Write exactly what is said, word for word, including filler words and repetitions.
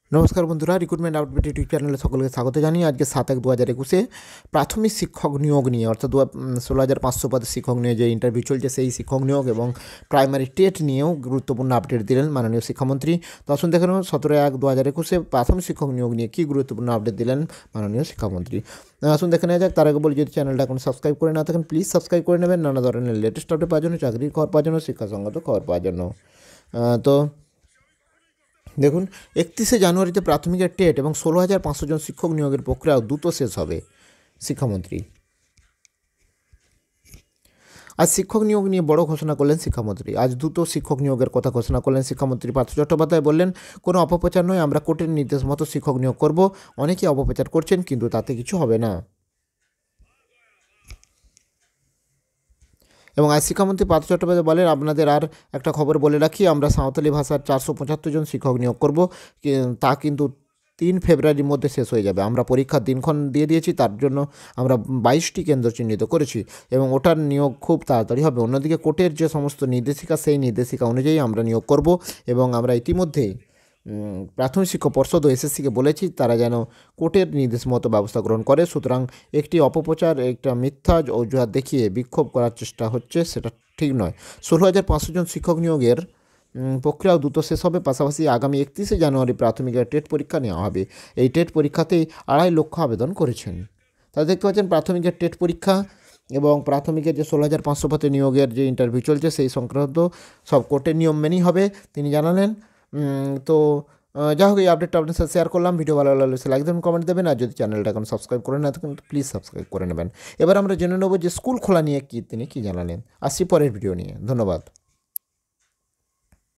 नमस्कार बंधुरा recruitment update YouTube channel सकल के स्वागत जानिए आज के सात एक दो हज़ार एकुशे प्राथमिक शिक्षक नियोग नहीं अर्थात दो षोलो हज़ार पाँचशो पद शिक्षक निये जो इंटरव्यू चलছে সেই শিক্ষক নিয়োগ এবং প্রাইমারি টেট নিয়েও গুরুত্বপূর্ণ আপডেট দিলেন মাননীয় শিক্ষামন্ত্রী। তো আসুন দেখে নেব সতেরো এক দু হাজার একুশে প্রাথমিক শিক্ষক নিয়োগ নিয়ে কী গুরুত্বপূর্ণ আপডেট দিলেন মাননীয় শিক্ষামন্ত্রী। আসুন দেখে নেওয়া যাক। তার আগে বলি যদি চ্যানেলটা এখন সাবস্ক্রাইব করে না থাকেন প্লিজ সাবস্ক্রাইব করে নেবেন নানা ধরনের লেটেস্ট আপডেট পাওয়ার জন্য, চাকরির খবর পাওয়ার জন্য, শিক্ষাসংগত খবর পাওয়ার জন্য। তো দেখুন একত্রিশে জানুয়ারিতে প্রাথমিকের টেট এবং ষোলো হাজার পাঁচশো জন শিক্ষক নিয়োগের প্রক্রিয়া দ্রুত শেষ হবে শিক্ষামন্ত্রী। আজ শিক্ষক নিয়োগ নিয়ে বড় ঘোষণা করলেন শিক্ষামন্ত্রী। আজ দ্রুত শিক্ষক নিয়োগের কথা ঘোষণা করলেন শিক্ষামন্ত্রী পার্থ চট্টোপাধ্যায়। বললেন, কোনো অপপ্রচার নয়, আমরা কোর্টের নির্দেশ মতো শিক্ষক নিয়োগ করব। অনেকেই অপপ্রচার করছেন কিন্তু তাতে কিছু হবে না। এবং আজ শিক্ষামন্ত্রী পার্থ চট্টোপাধ্যায় বলেন, আপনাদের আর একটা খবর বলে রাখি, আমরা সাঁওতালি ভাষার চারশো পঁচাত্তর জন শিক্ষক নিয়োগ করব, তা কিন্তু তিন ফেব্রুয়ারির মধ্যে শেষ হয়ে যাবে। আমরা পরীক্ষার দিনক্ষণ দিয়ে দিয়েছি, তার জন্য আমরা বাইশটি কেন্দ্র চিহ্নিত করেছি এবং ওটার নিয়োগ খুব তাড়াতাড়ি হবে। অন্যদিকে কোর্টের যে সমস্ত নির্দেশিকা সেই নির্দেশিকা অনুযায়ী আমরা নিয়োগ করব এবং আমরা ইতিমধ্যেই প্রাথমিক শিক্ষা পর্ষদ ও এসএসসিকে বলেছি তারা যেন কোর্টের নির্দেশ মতো ব্যবস্থা গ্রহণ করে। সুতরাং একটি অপপ্রচার, একটা মিথ্যা অজুহাত দেখিয়ে বিক্ষোভ করার চেষ্টা হচ্ছে, সেটা ঠিক নয়। ষোলো হাজার পাঁচশো জন শিক্ষক নিয়োগের প্রক্রিয়াও দ্রুত শেষ হবে। পাশাপাশি আগামী একত্রিশে জানুয়ারি প্রাথমিকের টেট পরীক্ষা নেওয়া হবে। এই টেট পরীক্ষাতেই আড়াই লক্ষ আবেদন করেছেন। তারা দেখতে পাচ্ছেন প্রাথমিকের টেট পরীক্ষা এবং প্রাথমিকের যে ষোলো হাজার পাঁচশো পদে নিয়োগের যে ইন্টারভিউ চলছে সেই সংক্রান্ত সব কোর্টের নিয়ম মেনেই হবে তিনি জানালেন। তো যাই হোক, এই আপডেটটা আপনার সাথে শেয়ার করলাম। ভিডিও ভালো লাগলে লাইক দেবেন, কমেন্ট দেবেন, আর যদি চ্যানেলটা এখন সাবস্ক্রাইব করে না থাকেন প্লিজ সাবস্ক্রাইব করে নেবেন। এবার আমরা জেনে নেব যে স্কুল খোলা নিয়ে কী তিনি কী জানালেন। আসছি পরের ভিডিও নিয়ে। ধন্যবাদ।